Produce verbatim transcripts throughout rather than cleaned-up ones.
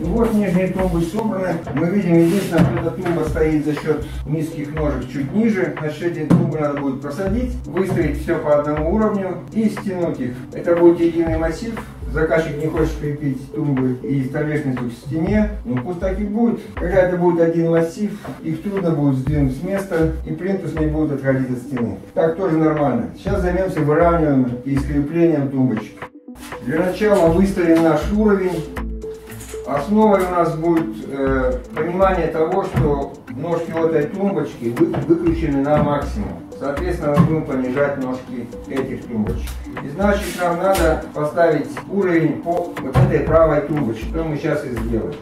И вот нижние тумбы собраны. Мы видим, единственное, что эта тумба стоит за счет низких ножек чуть ниже. Значит, эти тумбы надо будет просадить, выставить все по одному уровню и стянуть их. Это будет единый массив. Заказчик не хочет крепить тумбы и столешницу к стене, но пусть так и будет. Когда это будет один массив, их трудно будет сдвинуть с места, и плинтус не будет отходить от стены. Так тоже нормально. Сейчас займемся выравниванием и скреплением тумбочек. Для начала выставим наш уровень. Основой у нас будет э, понимание того, что ножки вот этой тумбочки вы, выключены на максимум. Соответственно, мы будем понижать ножки этих тумбочек. И значит, нам надо поставить уровень по вот этой правой тумбочке, что мы сейчас и сделаем.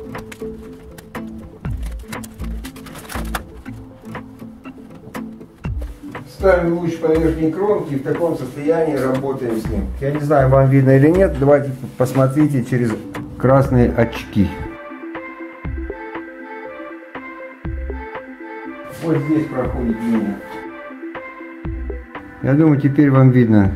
Ставим луч по верхней кромке и в таком состоянии работаем с ним. Я не знаю, вам видно или нет, давайте посмотрите через красные очки. Вот здесь проходит линия. Я думаю, теперь вам видно.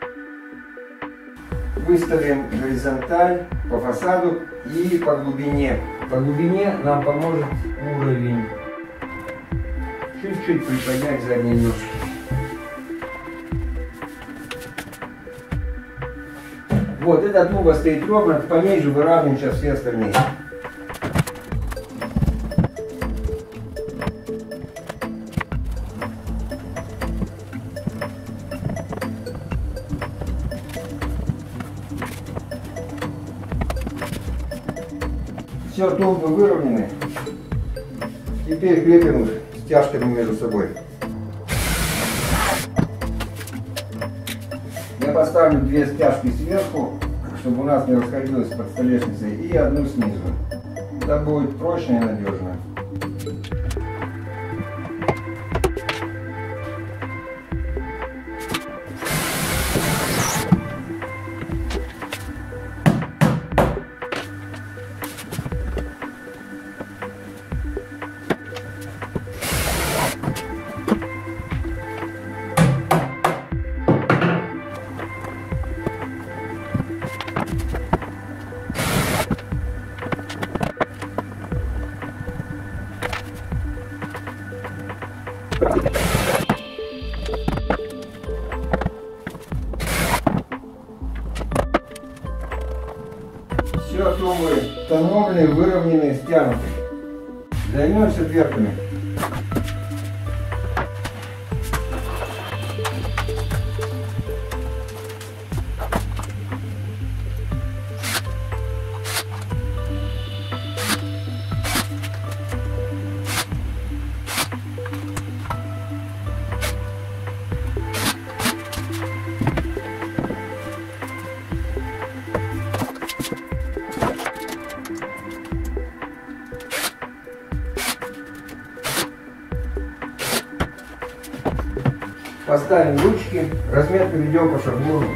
Выставим горизонталь по фасаду и по глубине. По глубине нам поможет уровень. Чуть-чуть приподнять задние ножки. Вот, эта тумба стоит ровно, по ней же выравниваем сейчас все остальные. Все, тумбы выровнены. Теперь крепим их стяжками между собой. Я поставлю две стяжки сверху, чтобы у нас не расходилось под столешницей, и одну снизу. Это будет прочно и надежно. Все тумбы установлены, выровнены, стянуты. Займемся дверками. Поставим ручки, разметку ведем по шаблону.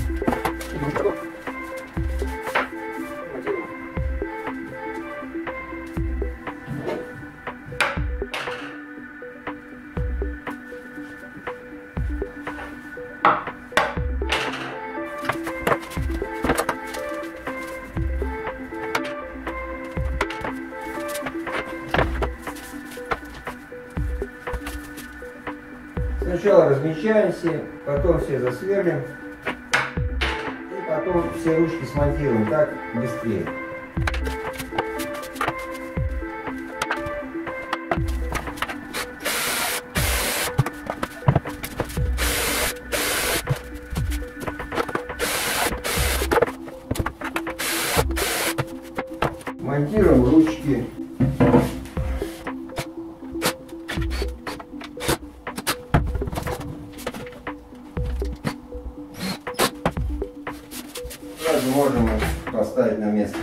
Сначала размечаемся, потом все засверлим, и потом все ручки смонтируем, так быстрее. Монтируем ручки. Сразу можем поставить на место.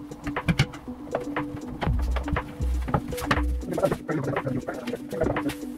Thank you.